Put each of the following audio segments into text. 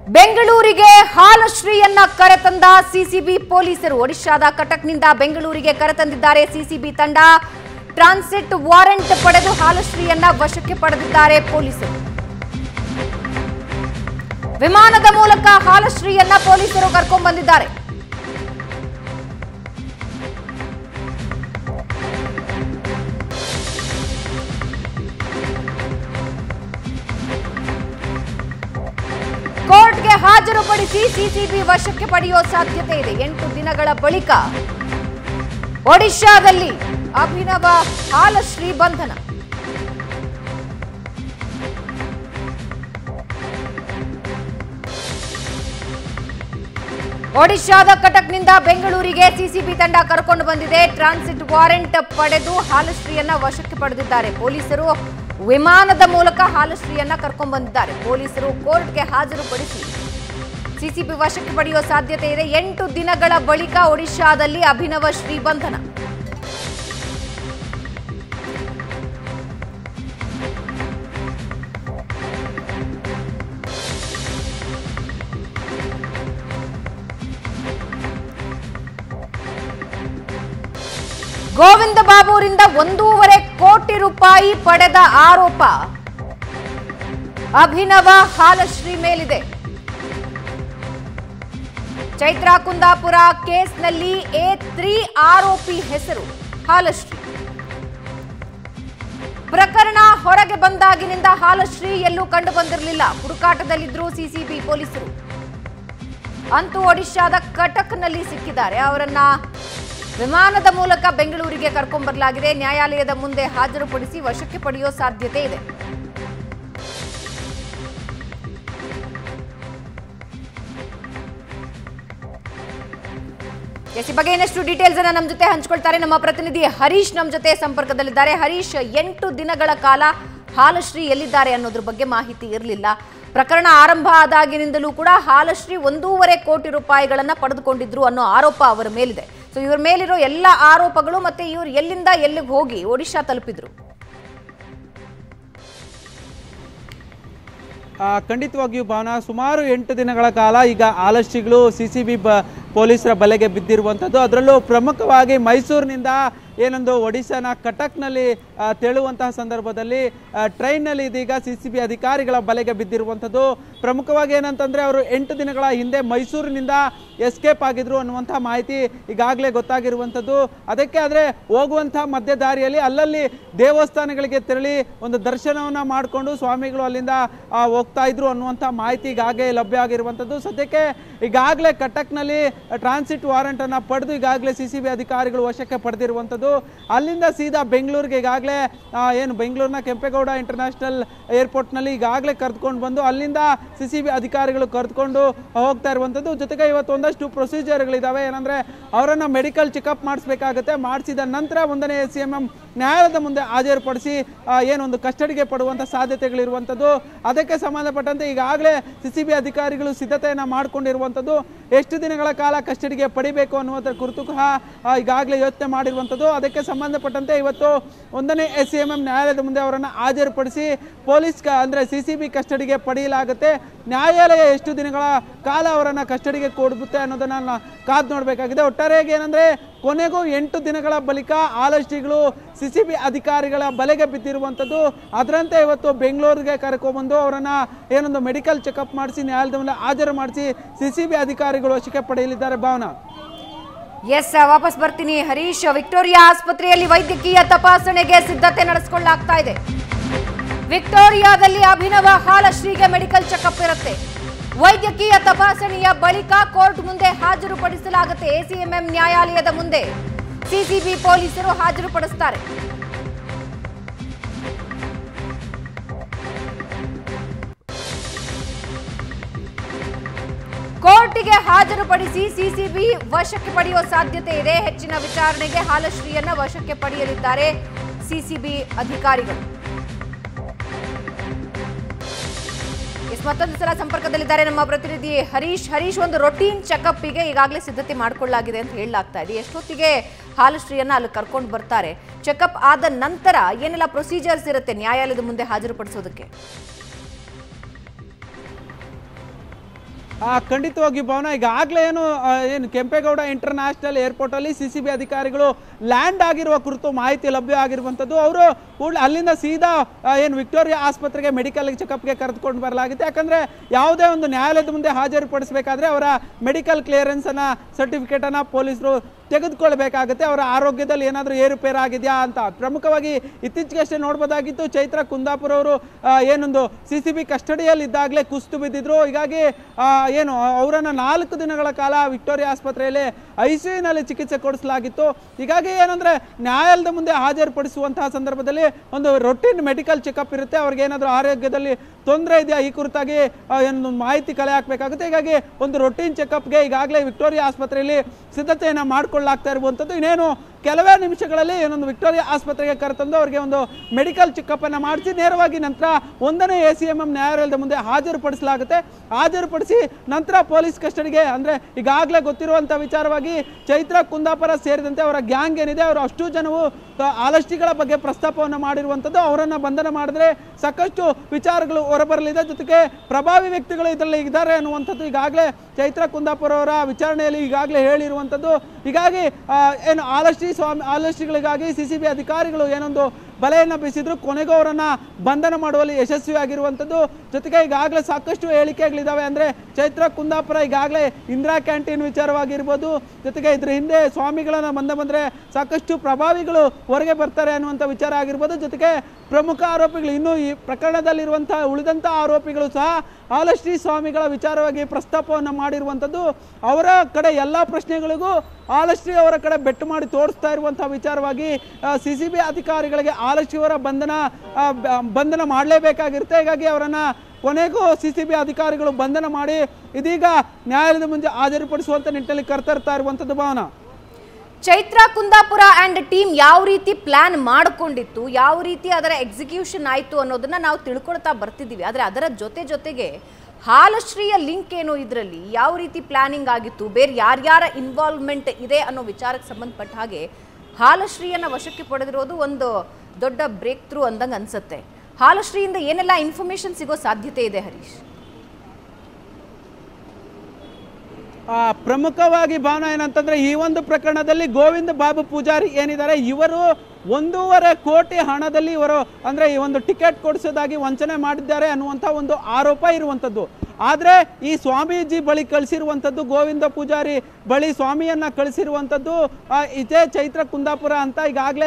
ಬೆಂಗಳೂರಿಗೆ ಹಾಲಶ್ರೀಯನ್ನ ಕರೆತಂದ ಸಿಸಿಬಿ ಪೊಲೀಸರು. ಒಡಿಶಾದ ಕಟಕ್ನಿಂದ ಬೆಂಗಳೂರಿಗೆ ಕರೆತಂದಿದ್ದಾರೆ ಸಿಸಿಬಿ ತಂಡ. ಟ್ರಾನ್ಸಿಟ್ ವಾರೆಂಟ್ ಪಡೆದು ಹಾಲಶ್ರೀಯನ್ನ ವಶಕ್ಕೆ ಪಡೆದಿದ್ದಾರೆ ಪೊಲೀಸರು. ವಿಮಾನದ ಮೂಲಕ ಹಾಲಶ್ರೀಯನ್ನ ಪೊಲೀಸರು ಕರ್ಕೊಂಡು ಬಂದಿದ್ದಾರೆ. ಕೋರ್ಟ್ಗೆ ಹಾಜರುಪಡಿಸಿ ಸಿಸಿಬಿ ವಶಕ್ಕೆ ಪಡೆಯುವ ಸಾಧ್ಯತೆ ಇದೆ. 8 ದಿನಗಳ ಬಳಿಕ ಒಡಿಶಾದಲ್ಲಿ ಅಭಿನವ ಹಾಲಶ್ರೀ ಬಂಧನ. ಒಡಿಶಾದ ಕಟಕ್ನಿಂದ ಬೆಂಗಳೂರಿಗೆ ಸಿಸಿಬಿ ತಂಡ ಕರ್ಕೊಂಡು ಬಂದಿದೆ. ಟ್ರಾನ್ಸಿಟ್ ವಾರೆಂಟ್ ಪಡೆದು ಹಾಲಶ್ರೀಯನ್ನ ವಶಕ್ಕೆ ಪಡೆದಿದ್ದಾರೆ ಪೊಲೀಸರು. ವಿಮಾನದ ಮೂಲಕ ಹಾಲಶ್ರೀಯನ್ನ ಕರ್ಕೊಂಡು ಬಂದಿದ್ದಾರೆ ಪೊಲೀಸರು. ಕೋರ್ಟ್ಗೆ ಹಾಜರುಪಡಿಸಿ ಸಿಸಿಬಿ ವಶಕ್ಕೆ ಪಡೆಯುವ ಸಾಧ್ಯತೆ ಇದೆ. 8 ದಿನಗಳ ಬಳಿಕ ಒಡಿಶಾದಲ್ಲಿ ಅಭಿನವ ಶ್ರೀ ಬಂಧನ. ಗೋವಿಂದ ಬಾಬುರಿಂದ 1.5 ಕೋಟಿ ರೂಪಾಯಿ ಪಡೆದ ಆರೋಪ ಅಭಿನವ ಹಾಲಶ್ರೀ ಮೇಲಿದೆ. ಚೈತ್ರ ಕುಂದಾಪುರ ಕೇಸ್ನಲ್ಲಿ A3 ಆರೋಪಿ ಹೆಸರು ಹಾಲಶ್ರೀ. ಪ್ರಕರಣ ಹೊರಗೆ ಬಂದಾಗಿನಿಂದ ಹಾಲಶ್ರೀ ಎಲ್ಲೂ ಕಂಡು ಬಂದಿರಲಿಲ್ಲ. ಹುಡುಕಾಟದಲ್ಲಿದ್ದರು ಸಿಸಿಬಿ ಪೊಲೀಸರು. ಅಂತೂ ಒಡಿಶಾದ ಕಟಕ್ನಲ್ಲಿ ಸಿಕ್ಕಿದ್ದಾರೆ. ಅವರನ್ನ ವಿಮಾನದ ಮೂಲಕ ಬೆಂಗಳೂರಿಗೆ ಕರ್ಕೊಂಡ್ಬರಲಾಗಿದೆ. ನ್ಯಾಯಾಲಯದ ಮುಂದೆ ಹಾಜರುಪಡಿಸಿ ವಶಕ್ಕೆ ಪಡೆಯುವ ಸಾಧ್ಯತೆ ಇದೆ. ಈ ಬಗ್ಗೆ ಇನ್ನಷ್ಟು ಡೀಟೇಲ್ಸ್ ಅನ್ನ ನಮ್ಮ ಜೊತೆ ಹಂಚಿಕೊಳ್ತಾರೆ ನಮ್ಮ ಪ್ರತಿನಿಧಿ ಹರೀಶ್. ನಮ್ಮ ಜೊತೆ ಸಂಪರ್ಕದಲ್ಲಿದ್ದಾರೆ. ಹರೀಶ್, 8 ದಿನಗಳ ಕಾಲ ಹಾಲಶ್ರೀ ಎಲ್ಲಿದ್ದಾರೆ ಅನ್ನೋದ್ರ ಬಗ್ಗೆ ಮಾಹಿತಿ ಇರಲಿಲ್ಲ. ಪ್ರಕರಣ ಆರಂಭ ಆದಾಗಿನಿಂದಲೂ ಕೂಡ ಹಾಲಶ್ರೀ 1.5 ಕೋಟಿ ರೂಪಾಯಿಗಳನ್ನ ಪಡೆದುಕೊಂಡಿದ್ರು ಅನ್ನೋ ಆರೋಪ ಅವರ ಮೇಲಿದೆ. ಸೊ ಇವರ ಮೇಲಿರೋ ಎಲ್ಲ ಆರೋಪಗಳು ಮತ್ತೆ ಇವರು ಎಲ್ಲಿಂದ ಎಲ್ಲಿಗೆ ಹೋಗಿ ಒಡಿಶಾ ತಲುಪಿದ್ರು? ಖಂಡಿತವಾಗಿಯೂ ಭಾವನಾ, ಸುಮಾರು 8 ದಿನಗಳ ಕಾಲ ಈಗ ಹಾಲಶ್ರೀಗಳು ಸಿಸಿಬಿ ಪೊಲೀಸರ ಬಲೆಗೆ ಬಿದ್ದಿರುವಂಥದ್ದು. ಅದರಲ್ಲೂ ಪ್ರಮುಖವಾಗಿ ಮೈಸೂರಿನಿಂದ ಏನೊಂದು ಒಡಿಶಾನ ಕಟಕ್ನಲ್ಲಿ ತೆರಳುವಂತಹ ಸಂದರ್ಭದಲ್ಲಿ ಟ್ರೈನ್ನಲ್ಲಿ ಇದೀಗ ಸಿಸಿಬಿ ಅಧಿಕಾರಿಗಳ ಬಲೆಗೆ ಬಿದ್ದಿರುವಂಥದ್ದು. ಪ್ರಮುಖವಾಗಿ ಏನಂತಂದರೆ ಅವರು 8 ದಿನಗಳ ಹಿಂದೆ ಮೈಸೂರಿನಿಂದ ಎಸ್ಕೇಪ್ ಆಗಿದ್ರು ಅನ್ನುವಂಥ ಮಾಹಿತಿ ಈಗಾಗಲೇ ಗೊತ್ತಾಗಿರುವಂಥದ್ದು. ಅದಕ್ಕೆ ಆದರೆ ಹೋಗುವಂಥ ಮಧ್ಯ ದಾರಿಯಲ್ಲಿ ಅಲ್ಲಲ್ಲಿ ದೇವಸ್ಥಾನಗಳಿಗೆ ತೆರಳಿ ಒಂದು ದರ್ಶನವನ್ನು ಮಾಡಿಕೊಂಡು ಸ್ವಾಮಿಗಳು ಅಲ್ಲಿಂದ ಹೋಗ್ತಾ ಇದ್ರು ಅನ್ನುವಂಥ ಮಾಹಿತಿ ಈಗಾಗಲೇ ಲಭ್ಯ ಆಗಿರುವಂಥದ್ದು. ಸದ್ಯಕ್ಕೆ ಈಗಾಗಲೇ ಕಟಕ್ನಲ್ಲಿ ಟ್ರಾನ್ಸಿಟ್ ವಾರೆಂಟನ್ನು ಪಡೆದು ಈಗಾಗಲೇ ಸಿಸಿಬಿ ಅಧಿಕಾರಿಗಳು ವಶಕ್ಕೆ ಪಡೆದಿರುವಂಥದ್ದು. ಅಲ್ಲಿಂದ ಸೀದಾ ಬೆಂಗಳೂರಿಗೆ ಈಗಾಗಲೇ ಏನು ಬೆಂಗಳೂರಿನ ಕೆಂಪೇಗೌಡ ಇಂಟರ್ನ್ಯಾಷನಲ್ ಏರ್ಪೋರ್ಟ್ನಲ್ಲಿ ಈಗಾಗಲೇ ಕರೆದುಕೊಂಡು ಬಂದು ಅಲ್ಲಿಂದ ಸಿಸಿಬಿ ಅಧಿಕಾರಿಗಳು ಕರೆದುಕೊಂಡು ಹೋಗ್ತಾ ಇರುವಂಥದ್ದು. ಜೊತೆಗೆ ಇವತ್ತು ಒಂದಷ್ಟು ಪ್ರೊಸೀಜರ್ಗಳಿದ್ದಾವೆ. ಏನಂದರೆ ಅವರನ್ನು ಮೆಡಿಕಲ್ ಚೆಕಪ್ ಮಾಡಿಸ್ಬೇಕಾಗುತ್ತೆ. ಮಾಡಿಸಿದ ನಂತರ 1ನೇ ACMM ನ್ಯಾಯಾಲಯದ ಮುಂದೆ ಹಾಜರುಪಡಿಸಿ ಏನೊಂದು ಕಸ್ಟಡಿಗೆ ಪಡುವಂಥ ಸಾಧ್ಯತೆಗಳಿರುವಂಥದ್ದು. ಅದಕ್ಕೆ ಸಂಬಂಧಪಟ್ಟಂತೆ ಈಗಾಗಲೇ ಸಿಸಿಬಿ ಅಧಿಕಾರಿಗಳು ಸಿದ್ಧತೆಯನ್ನು ಮಾಡಿಕೊಂಡಿರುವಂಥದ್ದು. ಎಷ್ಟು ದಿನಗಳ ಕಾಲ ಕಸ್ಟಡಿಗೆ ಪಡಿಬೇಕು ಅನ್ನುವುದರ ಕುರಿತು ಈಗಾಗಲೇ ಯೋಚನೆ ಮಾಡಿರುವಂಥದ್ದು. ಅದಕ್ಕೆ ಸಂಬಂಧಪಟ್ಟಂತೆ ಇವತ್ತು 1ನೇ ACMM ನ್ಯಾಯಾಲಯದ ಮುಂದೆ ಅವರನ್ನು ಹಾಜರುಪಡಿಸಿ ಪೊಲೀಸ್ ಅಂದರೆ ಸಿಸಿಬಿ ಕಸ್ಟಡಿಗೆ ಪಡೆಯಲಾಗುತ್ತೆ. ನ್ಯಾಯಾಲಯ ಎಷ್ಟು ದಿನಗಳ ಕಾಲ ಅವರನ್ನು ಕಸ್ಟಡಿಗೆ ಕೊಡುತ್ತೆ ಅನ್ನೋದನ್ನು ಕಾದು ನೋಡಬೇಕಾಗಿದೆ. ಒಟ್ಟಾರೆಯಾಗಿ ಏನಂದರೆ ಕೊನೆಗೂ 8 ದಿನಗಳ ಬಳಿಕ ಹಾಲಶ್ರೀಗಳು ಸಿಸಿಬಿ ಅಧಿಕಾರಿಗಳ ಬಲೆಗೆ ಬಿದ್ದಿರುವಂಥದ್ದು. ಅದರಂತೆ ಇವತ್ತು ಬೆಂಗಳೂರಿಗೆ ಕರ್ಕೊಂಡ್ಬಂದು ಅವರನ್ನು ಏನೊಂದು ಮೆಡಿಕಲ್ ಚೆಕಪ್ ಮಾಡಿಸಿ ನ್ಯಾಯಾಲಯದ ಮುಂದೆ ಹಾಜರು ಮಾಡಿಸಿ ಸಿಸಿಬಿ ಅಧಿಕಾರಿಗಳು ವಶಕ್ಕೆ ಪಡೆಯಲಿದ್ದಾರೆ. ಭಾವನಾ, ಎಸ್, ವಾಪಸ್ ಬರ್ತೀನಿ ಹರೀಶ್. ವಿಕ್ಟೋರಿಯಾ ಆಸ್ಪತ್ರೆಯಲ್ಲಿ ವೈದ್ಯಕೀಯ ತಪಾಸಣೆಗೆ ಸಿದ್ಧತೆ ನಡೆಸಿಕೊಳ್ಳಲಾಗ್ತಾ ಇದೆ. ವಿಕ್ಟೋರಿಯಾದಲ್ಲಿ ಅಭಿನವ ಹಾಲಶ್ರೀಗೆ ಮೆಡಿಕಲ್ ಚೆಕಪ್ ಇರುತ್ತೆ. ವೈದ್ಯಕೀಯ ತಪಾಸಣೆಯ ಬಳಿಕ ಕೋರ್ಟ್ ಮುಂದೆ ಹಾಜರುಪಡಿಸಲಾಗುತ್ತೆ. ACMM ನ್ಯಾಯಾಲಯದ ಮುಂದೆ ಸಿಸಿಬಿ ಪೊಲೀಸರು ಹಾಜರುಪಡಿಸುತ್ತಾರೆ. ಕೋರ್ಟಿಗೆ ಹಾಜರುಪಡಿಸಿ ಸಿಸಿಬಿ ವಶಕ್ಕೆ ಪಡೆಯುವ ಸಾಧ್ಯತೆ ಇದೆ. ಹೆಚ್ಚಿನ ವಿಚಾರಣೆಗೆ ಹಾಲಶ್ರೀಯನ್ನ ವಶಕ್ಕೆ ಪಡೆಯಲಿದ್ದಾರೆ ಸಿಸಿಬಿ ಅಧಿಕಾರಿಗಳು. ಮತ್ತೊಂದು ಸಲ ಸಂಪರ್ಕದಲ್ಲಿದ್ದಾರೆ ನಮ್ಮ ಪ್ರತಿನಿಧಿ ಹರೀಶ್. ಒಂದು ರೊಟೀನ್ ಚೆಕಪ್ಗೆ ಈಗಾಗಲೇ ಸಿದ್ಧತೆ ಮಾಡಿಕೊಳ್ಳಲಾಗಿದೆ ಅಂತ ಹೇಳಲಾಗ್ತಾ ಇದೆ. ಎಷ್ಟೊತ್ತಿಗೆ ಹಾಲಶ್ರೀಯನ್ನ ಅಲ್ಲಿ ಕರ್ಕೊಂಡು ಬರ್ತಾರೆ? ಚೆಕಪ್ ಆದ ನಂತರ ಏನೆಲ್ಲ ಪ್ರೊಸೀಜರ್ಸ್ ಇರುತ್ತೆ ನ್ಯಾಯಾಲಯದ ಮುಂದೆ ಹಾಜರುಪಡಿಸೋದಕ್ಕೆ? ಖಂಡಿತವಾಗಿ ಭವನ, ಈಗಾಗಲೇ ಏನು ಕೆಂಪೇಗೌಡ ಇಂಟರ್ನ್ಯಾಷನಲ್ ಏರ್ಪೋರ್ಟ್ ಅಲ್ಲಿ CCB ಅಧಿಕಾರಿಗಳು ಲ್ಯಾಂಡ್ ಆಗಿರುವ ಕುರಿತು ಮಾಹಿತಿ ಲಭ್ಯ ಆಗಿರುವಂತದ್ದು. ಅವರು ಕೂಡಲೇ ಅಲ್ಲಿಂದ ಸೀದಾ ಏನು ವಿಕ್ಟೋರಿಯಾ ಆಸ್ಪತ್ರೆಗೆ ಮೆಡಿಕಲ್ ಚೆಕಪ್ಗೆ ಕರೆದುಕೊಂಡು ಬರಲಾಗಿದೆ. ಯಾಕಂದ್ರೆ ಯಾವುದೇ ಒಂದು ನ್ಯಾಯಾಲಯದ ಮುಂದೆ ಹಾಜರುಪಡಿಸಬೇಕಾದ್ರೆ ಅವರ ಮೆಡಿಕಲ್ ಕ್ಲಿಯರೆನ್ಸ್ ಅನ್ನ ಸರ್ಟಿಫಿಕೇಟ್ ಅನ್ನ ಪೊಲೀಸರು ತೆಗೆದುಕೊಳ್ಬೇಕಾಗುತ್ತೆ. ಅವರ ಆರೋಗ್ಯದಲ್ಲಿ ಏನಾದರೂ ಏರುಪೇರು ಆಗಿದೆಯಾ ಅಂತ. ಪ್ರಮುಖವಾಗಿ ಇತ್ತೀಚೆಗಷ್ಟೇ ನೋಡ್ಬೋದಾಗಿತ್ತು, ಚೈತ್ರ ಕುಂದಾಪುರ ಅವರು ಏನೊಂದು CCB ಕಸ್ಟಡಿಯಲ್ಲಿ ಇದ್ದಾಗಲೇ ಕುಸಿದು ಬಿದ್ದಿದ್ರು. ಹೀಗಾಗಿ ಏನು ಅವರನ್ನು 4 ದಿನಗಳ ಕಾಲ ವಿಕ್ಟೋರಿಯಾ ಆಸ್ಪತ್ರೆಯಲ್ಲಿ ICUನಲ್ಲಿ ಚಿಕಿತ್ಸೆ ಕೊಡಿಸಲಾಗಿತ್ತು. ಹೀಗಾಗಿ ಏನಂದ್ರೆ ನ್ಯಾಯಾಲಯದ ಮುಂದೆ ಹಾಜರುಪಡಿಸುವಂತಹ ಸಂದರ್ಭದಲ್ಲಿ ಒಂದು ರೊಟೀನ್ ಮೆಡಿಕಲ್ ಚೆಕಪ್ ಇರುತ್ತೆ. ಅವ್ರಿಗೆ ಏನಾದರೂ ಆರೋಗ್ಯದಲ್ಲಿ ತೊಂದರೆ ಇದೆಯಾ ಈ ಕುರಿತಾಗಿ ಏನು ಮಾಹಿತಿ ಕಲೆ ಹಾಕಬೇಕಾಗುತ್ತೆ. ಹೀಗಾಗಿ ಒಂದು ರೊಟೀನ್ ಚೆಕಪ್ಗೆ ಈಗಾಗಲೇ ವಿಕ್ಟೋರಿಯಾ ಆಸ್ಪತ್ರೆಯಲ್ಲಿ ಸಿದ್ಧತೆಯನ್ನು ಮಾಡಿಕೊಳ್ಳಲಾಗ್ತಾ ಇರುವಂಥದ್ದು. ಇನ್ನೇನು ಕೆಲವೇ ನಿಮಿಷಗಳಲ್ಲಿ ಏನೊಂದು ವಿಕ್ಟೋರಿಯಾ ಆಸ್ಪತ್ರೆಗೆ ಕರೆತಂದು ಅವರಿಗೆ ಒಂದು ಮೆಡಿಕಲ್ ಚೆಕಪ್ ಅನ್ನು ಮಾಡಿಸಿ ನೇರವಾಗಿ ನಂತರ 1ನೇ ACMM ನ್ಯಾಯಾಲಯದ ಮುಂದೆ ಹಾಜರುಪಡಿಸಲಾಗುತ್ತೆ. ಹಾಜರುಪಡಿಸಿ ನಂತರ ಪೊಲೀಸ್ ಕಸ್ಟಡಿಗೆ, ಅಂದ್ರೆ ಈಗಾಗಲೇ ಗೊತ್ತಿರುವಂಥ ವಿಚಾರವಾಗಿ ಚೈತ್ರ ಕುಂದಾಪುರ ಸೇರಿದಂತೆ ಅವರ ಗ್ಯಾಂಗ್ ಏನಿದೆ ಅವರು ಅಷ್ಟು ಜನವು ಆಲಷ್ಟಿಗಳ ಬಗ್ಗೆ ಪ್ರಸ್ತಾಪವನ್ನು ಮಾಡಿರುವಂಥದ್ದು. ಅವರನ್ನು ಬಂಧನ ಮಾಡಿದ್ರೆ ಸಾಕಷ್ಟು ವಿಚಾರಗಳು ಹೊರಬರಲಿದೆ. ಜೊತೆಗೆ ಪ್ರಭಾವಿ ವ್ಯಕ್ತಿಗಳು ಇದರಲ್ಲಿ ಇದ್ದಾರೆ ಅನ್ನುವಂಥದ್ದು ಈಗಾಗಲೇ ಚೈತ್ರ ಕುಂದಾಪುರ ಅವರ ವಿಚಾರಣೆಯಲ್ಲಿ ಈಗಾಗಲೇ ಹೇಳಿರುವಂಥದ್ದು. ಹೀಗಾಗಿ ಏನು ಆಲಷ್ಟಿಗಳಿಗಾಗಿ CCB ಅಧಿಕಾರಿಗಳು ಏನೊಂದು ಬಲೆಯನ್ನು ಬೀಸಿದ್ರು, ಕೊನೆಗೂ ಅವರನ್ನ ಬಂಧನ ಮಾಡುವಲ್ಲಿ ಯಶಸ್ವಿಯಾಗಿರುವಂಥದ್ದು. ಜೊತೆಗೆ ಈಗಾಗಲೇ ಸಾಕಷ್ಟು ಹೇಳಿಕೆಗಳಿದ್ದಾವೆ. ಅಂದ್ರೆ ಚೈತ್ರ ಕುಂದಾಪುರ ಈಗಾಗಲೇ ಇಂದಿರಾ ಕ್ಯಾಂಟೀನ್ ವಿಚಾರವಾಗಿರ್ಬೋದು, ಜೊತೆಗೆ ಇದ್ರ ಹಿಂದೆ ಸ್ವಾಮಿಗಳನ್ನ ಬಂದ್ರೆ ಸಾಕಷ್ಟು ಪ್ರಭಾವಿಗಳು ಹೊರಗೆ ಬರ್ತಾರೆ ಅನ್ನುವಂಥ ವಿಚಾರ ಆಗಿರ್ಬೋದು. ಜೊತೆಗೆ ಪ್ರಮುಖ ಆರೋಪಿಗಳು ಇನ್ನೂ ಈ ಪ್ರಕರಣದಲ್ಲಿರುವಂತಹ ಉಳಿದಂಥ ಆರೋಪಿಗಳು ಸಹ ಆಲಷ್ಟಿ ಸ್ವಾಮಿಗಳ ವಿಚಾರವಾಗಿ ಪ್ರಸ್ತಾಪವನ್ನು ಮಾಡಿರುವಂಥದ್ದು. ಅವರ ಕಡೆ ಎಲ್ಲ ಪ್ರಶ್ನೆಗಳಿಗೂ ಆಲಷ್ಟಿ ಅವರ ಕಡೆ ಬೆಟ್ಟು ಮಾಡಿ ತೋರಿಸ್ತಾ ಇರುವಂತಹ ವಿಚಾರವಾಗಿ CCB ಅಧಿಕಾರಿಗಳಿಗೆ ಆಲಷ್ಟಿ ಅವರ ಬಂಧನ ಮಾಡಲೇಬೇಕಾಗಿರುತ್ತೆ. ಹೀಗಾಗಿ ಅವರನ್ನ ಕೊನೆಗೂ CCB ಅಧಿಕಾರಿಗಳು ಬಂಧನ ಮಾಡಿ ಇದೀಗ ನ್ಯಾಯಾಲಯದ ಮುಂದೆ ಹಾಜರುಪಡಿಸುವಂತ ನಿಟ್ಟಿನಲ್ಲಿ ಕರ್ತರ್ತಾ ಇರುವಂಥದ್ದು. ಭಾವನಾ, ಚೈತ್ರ ಕುಂದಾಪುರ ಅಂಡ್ ಟೀಮ್ ಯಾವ ರೀತಿ ಪ್ಲಾನ್ ಮಾಡಿಕೊಂಡಿತ್ತು, ಯಾವ ರೀತಿ ಅದರ ಎಕ್ಸಿಕ್ಯೂಷನ್ ಆಯಿತು ಅನ್ನೋದನ್ನ ನಾವು ತಿಳ್ಕೊಳ್ತಾ ಬರ್ತಿದ್ದೀವಿ. ಆದರೆ ಅದರ ಜೊತೆಗೆ ಹಾಲಶ್ರೀಯ ಲಿಂಕ್ ಏನು, ಇದರಲ್ಲಿ ಯಾವ ರೀತಿ ಪ್ಲಾನಿಂಗ್ ಆಗಿತ್ತು, ಬೇರೆ ಯಾರ್ಯಾರ ಇನ್ವಾಲ್ವ್ಮೆಂಟ್ ಇದೆ ಅನ್ನೋ ವಿಚಾರಕ್ಕೆ ಸಂಬಂಧಪಟ್ಟ ಹಾಗೆ ಹಾಲಶ್ರೀಯನ್ನು ವಶಕ್ಕೆ ಪಡೆದಿರೋದು ಒಂದು ದೊಡ್ಡ ಬ್ರೇಕ್ ಥ್ರೂ ಅಂದಂಗೆ ಅನ್ಸುತ್ತೆ. ಹಾಲಶ್ರೀಯಿಂದ ಏನೆಲ್ಲ ಇನ್ಫಾರ್ಮೇಶನ್ ಸಿಗೋ ಸಾಧ್ಯತೆ ಇದೆ ಹರೀಶ್? ಪ್ರಮುಖವಾಗಿ ಭಾವನಾ ಏನಂತಂದ್ರೆ ಈ ಒಂದು ಪ್ರಕರಣದಲ್ಲಿ ಗೋವಿಂದ ಬಾಬು ಪೂಜಾರಿ ಏನಿದ್ದಾರೆ ಇವರು 1.5 ಕೋಟಿ ಹಣದಲ್ಲಿ ಇವರು ಅಂದ್ರೆ ಈ ಒಂದು ಟಿಕೆಟ್ ಕೊಡಿಸೋದಾಗಿ ವಂಚನೆ ಮಾಡಿದ್ದಾರೆ ಅನ್ನುವಂಥ ಒಂದು ಆರೋಪ ಇರುವಂಥದ್ದು. ಆದರೆ ಈ ಸ್ವಾಮೀಜಿ ಬಳಿ ಕಳಿಸಿರುವಂಥದ್ದು, ಗೋವಿಂದ ಪೂಜಾರಿ ಬಳಿ ಸ್ವಾಮಿಯನ್ನ ಕಳಿಸಿರುವಂಥದ್ದು ಇದೇ ಚೈತ್ರ ಕುಂದಾಪುರ ಅಂತ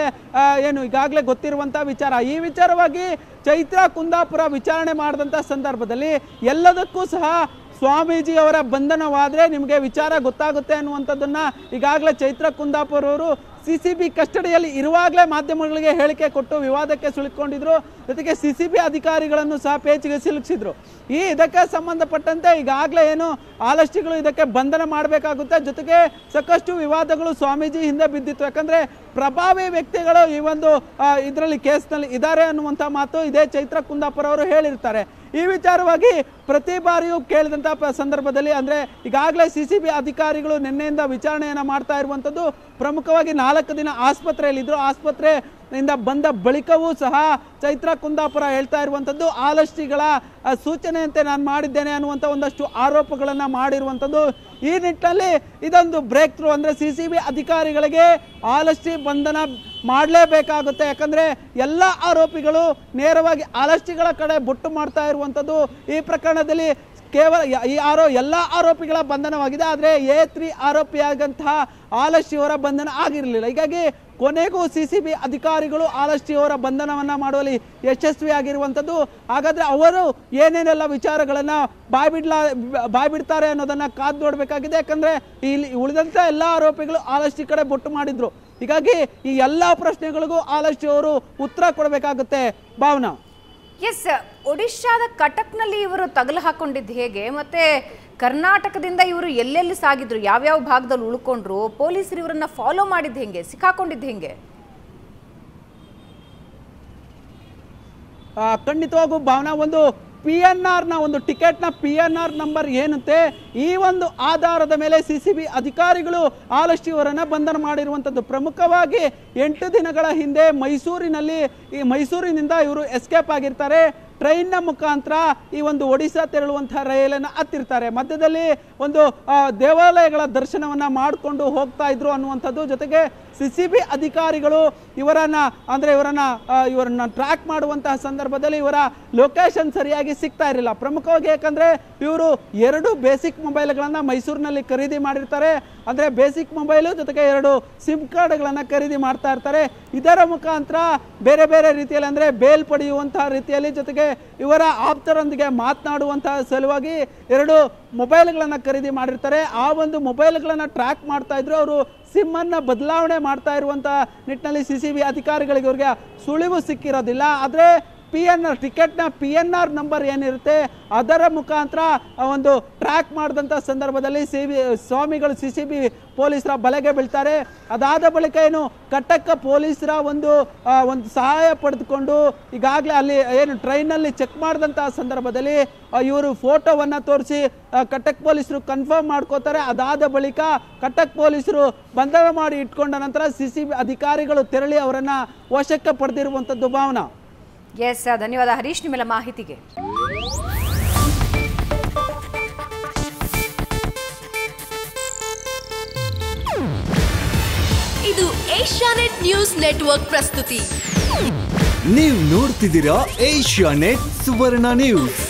ಈಗಾಗಲೇ ಗೊತ್ತಿರುವಂಥ ವಿಚಾರ. ಈ ವಿಚಾರವಾಗಿ ಚೈತ್ರ ಕುಂದಾಪುರ ವಿಚಾರಣೆ ಮಾಡಿದಂಥ ಸಂದರ್ಭದಲ್ಲಿ ಎಲ್ಲದಕ್ಕೂ ಸಹ ಸ್ವಾಮೀಜಿ ಅವರ ಬಂಧನವಾದರೆ ನಿಮಗೆ ವಿಚಾರ ಗೊತ್ತಾಗುತ್ತೆ ಅನ್ನುವಂಥದ್ದನ್ನ ಈಗಾಗಲೇ ಚೈತ್ರ ಕುಂದಾಪುರ ಅವರು CCB ಕಸ್ಟಡಿಯಲ್ಲಿ ಇರುವಾಗಲೇ ಮಾಧ್ಯಮಗಳಿಗೆ ಹೇಳಿಕೆ ಕೊಟ್ಟು ವಿವಾದಕ್ಕೆ ಸಿಲುಕೊಂಡಿದ್ರು. ಜೊತೆಗೆ CCB ಅಧಿಕಾರಿಗಳನ್ನು ಸಹ ಪೇಚಿಗೆ ಸಿಲುಕಿಸಿದ್ರು. ಇದಕ್ಕೆ ಸಂಬಂಧಪಟ್ಟಂತೆ ಈಗಾಗಲೇ ಏನು ಆಲಷ್ಟಿಗಳು ಇದಕ್ಕೆ ಬಂಧನ ಮಾಡಬೇಕಾಗುತ್ತೆ. ಜೊತೆಗೆ ಸಾಕಷ್ಟು ವಿವಾದಗಳು ಸ್ವಾಮೀಜಿ ಹಿಂದೆ ಬಿದ್ದಿತ್ತು. ಯಾಕಂದ್ರೆ ಪ್ರಭಾವಿ ವ್ಯಕ್ತಿಗಳು ಈ ಒಂದು ಇದರಲ್ಲಿ ಕೇಸ್ನಲ್ಲಿ ಇದ್ದಾರೆ ಅನ್ನುವಂಥ ಮಾತು ಇದೇ ಚೈತ್ರ ಕುಂದಾಪುರ ಅವರು ಹೇಳಿರ್ತಾರೆ. ಈ ವಿಚಾರವಾಗಿ ಪ್ರತಿ ಬಾರಿಯೂ ಕೇಳಿದಂಥ ಸಂದರ್ಭದಲ್ಲಿ ಅಂದ್ರೆ ಈಗಾಗಲೇ CCB ಅಧಿಕಾರಿಗಳು ನಿನ್ನೆಯಿಂದ ವಿಚಾರಣೆಯನ್ನು ಮಾಡ್ತಾ ಇರುವಂಥದ್ದು. ಪ್ರಮುಖವಾಗಿ 4 ದಿನ ಆಸ್ಪತ್ರೆಯಲ್ಲಿದ್ದರು. ಆಸ್ಪತ್ರೆಯಿಂದ ಬಂದ ಬಳಿಕವೂ ಸಹ ಚೈತ್ರ ಕುಂದಾಪುರ ಹೇಳ್ತಾ ಇರುವಂಥದ್ದು ಆಲಷ್ಟಿಗಳ ಸೂಚನೆಯಂತೆ ನಾನು ಮಾಡಿದ್ದೇನೆ ಅನ್ನುವಂಥ ಒಂದಷ್ಟು ಆರೋಪಗಳನ್ನು ಮಾಡಿರುವಂಥದ್ದು. ಈ ನಿಟ್ಟಿನಲ್ಲಿ ಇದೊಂದು ಬ್ರೇಕ್ ಥ್ರೂ. ಅಂದ್ರೆ CCB ಅಧಿಕಾರಿಗಳಿಗೆ ಆಲಷ್ಟಿ ಬಂಧನ ಮಾಡಲೇಬೇಕಾಗುತ್ತೆ. ಯಾಕಂದ್ರೆ ಎಲ್ಲ ಆರೋಪಿಗಳು ನೇರವಾಗಿ ಆಲಷ್ಟಿಗಳ ಕಡೆ ಬೊಟ್ಟು ಮಾಡ್ತಾ ಇರುವಂಥದ್ದು. ಈ ಪ್ರಕರಣದಲ್ಲಿ ಕೇವಲ ಎಲ್ಲ ಆರೋಪಿಗಳ ಬಂಧನವಾಗಿದೆ, ಆದರೆ A3 ಆರೋಪಿಯಾಗಂತಹ ಆಲಷ್ಟಿಯವರ ಬಂಧನ ಆಗಿರಲಿಲ್ಲ. ಹೀಗಾಗಿ ಕೊನೆಗೂ CCB ಅಧಿಕಾರಿಗಳು ಆಲಷ್ಟಿಯವರ ಬಂಧನವನ್ನ ಮಾಡುವಲ್ಲಿ ಯಶಸ್ವಿಯಾಗಿರುವಂಥದ್ದು. ಹಾಗಾದ್ರೆ ಅವರು ಏನೇನೆಲ್ಲ ವಿಚಾರಗಳನ್ನ ಬಾಯ್ಬಿಡ್ತಾರೆ ಅನ್ನೋದನ್ನ ಕಾದು ನೋಡಬೇಕಾಗಿದೆ. ಯಾಕಂದ್ರೆ ಇಲ್ಲಿ ಉಳಿದಂತ ಎಲ್ಲ ಆರೋಪಿಗಳು ಆಲಷ್ಟಿ ಕಡೆ ಬೊಟ್ಟು ಮಾಡಿದ್ರು. ಹೀಗಾಗಿ ಈ ಎಲ್ಲ ಪ್ರಶ್ನೆಗಳಿಗೂ ಆಲಷ್ಟಿ ಅವರು ಉತ್ತರ ಕೊಡಬೇಕಾಗುತ್ತೆ. ಭಾವನಾ, ಎಸ್, ಒಡಿಶಾದ ಕಟಕ್ನಲ್ಲಿ ಇವರು ತಗಲು ಹಾಕೊಂಡಿದ್ದು ಹೇಗೆ, ಮತ್ತೆ ಕರ್ನಾಟಕದಿಂದ ಇವರು ಎಲ್ಲೆಲ್ಲಿ ಸಾಗಿದ್ರು, ಯಾವ್ಯಾವ ಭಾಗದಲ್ಲಿ ಉಳ್ಕೊಂಡ್ರು, ಪೊಲೀಸರು ಇವರನ್ನ ಫಾಲೋ ಮಾಡಿದ್ದು ಹೆಂಗೆ, ಸಿಕ್ಕಾಕೊಂಡಿದ್ದು ಹೆಂಗೆ? ಖಂಡಿತವಾಗೂ ಭಾವನಾ, ಒಂದು PNR ನ ಒಂದು ಟಿಕೆಟ್ನ PNR ನಂಬರ್ ಏನುತ್ತೆ, ಈ ಒಂದು ಆಧಾರದ ಮೇಲೆ CCB ಅಧಿಕಾರಿಗಳು ಆಲಷ್ಟಿ ಅವರನ್ನ ಬಂಧನ ಮಾಡಿರುವಂಥದ್ದು. ಪ್ರಮುಖವಾಗಿ 8 ದಿನಗಳ ಹಿಂದೆ ಮೈಸೂರಿನಿಂದ ಇವರು ಎಸ್ಕೇಪ್ ಆಗಿರ್ತಾರೆ. ಟ್ರೈನ್ನ ಮುಖಾಂತರ ಈ ಒಂದು ಒಡಿಶಾ ತೆರಳುವಂತಹ ರೈಲನ್ನು ಹತ್ತಿರ್ತಾರೆ. ಮಧ್ಯದಲ್ಲಿ ಒಂದು ದೇವಾಲಯಗಳ ದರ್ಶನವನ್ನ ಮಾಡಿಕೊಂಡು ಹೋಗ್ತಾ ಇದ್ರು ಅನ್ನುವಂಥದ್ದು. ಜೊತೆಗೆ CCB ಅಧಿಕಾರಿಗಳು ಇವರನ್ನ ಟ್ರ್ಯಾಕ್ ಮಾಡುವಂತಹ ಸಂದರ್ಭದಲ್ಲಿ ಇವರ ಲೊಕೇಶನ್ ಸರಿಯಾಗಿ ಸಿಗ್ತಾ ಇರಲಿಲ್ಲ. ಪ್ರಮುಖವಾಗಿ ಯಾಕಂದ್ರೆ ಇವರು 2 ಬೇಸಿಕ್ ಮೊಬೈಲ್ಗಳನ್ನು ಮೈಸೂರಿನಲ್ಲಿ ಖರೀದಿ ಮಾಡಿರ್ತಾರೆ. ಅಂದರೆ ಬೇಸಿಕ್ ಮೊಬೈಲು ಜೊತೆಗೆ 2 ಸಿಮ್ ಕಾರ್ಡ್ಗಳನ್ನು ಖರೀದಿ ಮಾಡ್ತಾ ಇರ್ತಾರೆ. ಇದರ ಮುಖಾಂತರ ಬೇರೆ ಬೇರೆ ರೀತಿಯಲ್ಲಿ ಅಂದರೆ ಬೇಲ್ ಪಡೆಯುವಂತಹ ರೀತಿಯಲ್ಲಿ ಜೊತೆಗೆ ಇವರ ಆಪ್ತರೊಂದಿಗೆ ಮಾತನಾಡುವಂತಹ ಸಲುವಾಗಿ 2 ಮೊಬೈಲ್ಗಳನ್ನು ಖರೀದಿ ಮಾಡಿರ್ತಾರೆ. ಆ ಒಂದು ಮೊಬೈಲ್ಗಳನ್ನು ಟ್ರ್ಯಾಕ್ ಮಾಡ್ತಾ ಇದ್ರು. ಅವರು ಸಿಮ್ಮನ್ನು ಬದಲಾವಣೆ ಮಾಡ್ತಾ ಇರುವಂಥ ನಿಟ್ಟಿನಲ್ಲಿ CCB ಅಧಿಕಾರಿಗಳಿಗೆ ಇವರಿಗೆ ಸುಳಿವು ಸಿಕ್ಕಿರೋದಿಲ್ಲ. ಆದರೆ ಟಿಕೆಟ್ನ PNR ನಂಬರ್ ಏನಿರುತ್ತೆ ಅದರ ಮುಖಾಂತರ ಒಂದು ಟ್ರ್ಯಾಕ್ ಮಾಡಿದಂಥ ಸಂದರ್ಭದಲ್ಲಿ ಸ್ವಾಮಿಗಳು CCB ಪೊಲೀಸರ ಬಲೆಗೆ ಬೀಳ್ತಾರೆ. ಅದಾದ ಬಳಿಕ ಏನು ಕಟಕ್ ಪೊಲೀಸರ ಒಂದು ಸಹಾಯ ಪಡೆದುಕೊಂಡು ಈಗಾಗಲೇ ಅಲ್ಲಿ ಏನು ಟ್ರೈನಲ್ಲಿ ಚೆಕ್ ಮಾಡಿದಂಥ ಸಂದರ್ಭದಲ್ಲಿ ಇವರು ಫೋಟೋವನ್ನು ತೋರಿಸಿ ಕಟಕ್ ಪೊಲೀಸರು ಕನ್ಫರ್ಮ್ ಮಾಡ್ಕೋತಾರೆ. ಅದಾದ ಬಳಿಕ ಕಟಕ್ ಪೊಲೀಸರು ಬಂಧನ ಮಾಡಿ ಇಟ್ಕೊಂಡ ನಂತರ CCB ಅಧಿಕಾರಿಗಳು ತೆರಳಿ ಅವರನ್ನು ವಶಕ್ಕೆ ಪಡೆದಿರುವಂಥದ್ದು. ಭಾವನಾ. ಎಸ್, ಧನ್ಯವಾದ ಹರೀಶ್ ನಿಮ್ಮೆಲ್ಲ ಮಾಹಿತಿಗೆ. ಇದು ಏಷ್ಯಾನೆಟ್ ನ್ಯೂಸ್ ನೆಟ್ವರ್ಕ್ ಪ್ರಸ್ತುತಿ. ನೀವು ನೋಡ್ತಿದ್ದೀರಾ ಏಷ್ಯಾನೆಟ್ ಸುವರ್ಣ ನ್ಯೂಸ್.